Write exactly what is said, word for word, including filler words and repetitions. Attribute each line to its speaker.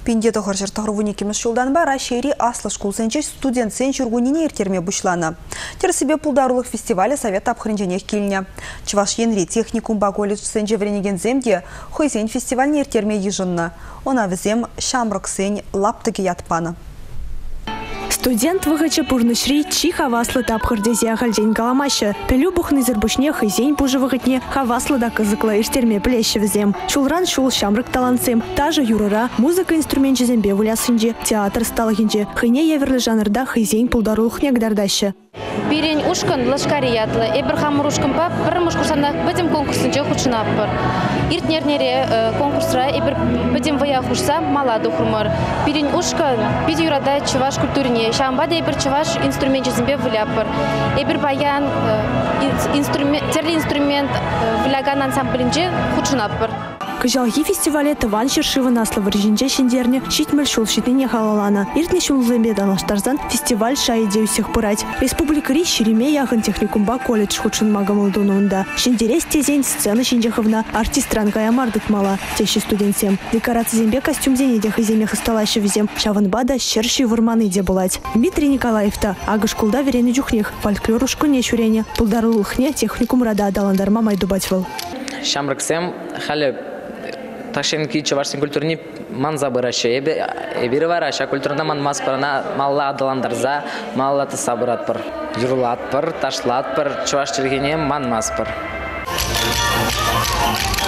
Speaker 1: Пенде тоғыр жыртығырвуне кеміс жылдан бара шейри аслы шкулсенче студент сен жүргуніне ертерме бұшланы. Терсібе пулдарулық фестивалі совет апхырынженех келіне. Чываш енри техникум ба колледж сенче вренеген земде хойсен фестивальне ертерме ежынны. Она візем шамрық сен лаптыге ятпаны.
Speaker 2: Студент выгача пурнышри чи хаваслы тапхырдезе ахальдень каламашы. Пелю бухны зербушне хызень пужы выгатне хаваслы да кызыкла иштерме плещі візем. Шулран шул шамрык талантсем. Тажа юрыра музыка инструмент жезембе вулясынже, театр сталгинже. Хыне еверлі жанрда хызень пулдарулық негдардашы.
Speaker 3: Бирень ушкан лашкариятлы, эбір хамыр ушкан па, бір мұшқұрсанда бәдім конкурсынче құчынап бір. Иртнернере конкурсра эбір бәдім вая құшса малады құрмыр. Бирень ушкан бид юрада чываш культурине, шамбада эбір чываш инструмент жезімбе вуляп бір. Эбір баян терлі инструмент вуляган ансамблінже құчынап бір.
Speaker 2: Кыжалги фестивале тыван шершивы наслы варжинче шендерне щитмель шул щитыне халалана. Иртне шулзембе данаштарзан фестиваль шайде усех пырать. Республикари шереме яғын техникумба колледж худшын магамылдунуында. Шендерес тезень сцена шендеховна артист ранкая мардык мала. Тещи студентсем. Декорация зембе костюм зенедех и земех осталаща везем. Шаванбада щерши вурманы де булать. Дмитрий Николаев-та ага шкулда верены джухнех. Фольклорушку не чурене. Пулдарлылхне техникум рада адаландарма майдубачвал.
Speaker 4: Шамрыксем халі Ташенки чувашский культурни ман забыраще, эбири вараша культурна ман маспарна малла адаландарза, малла тасабырат пар, юрлат пар, ташлат пар, чуваш чергене ман маспар.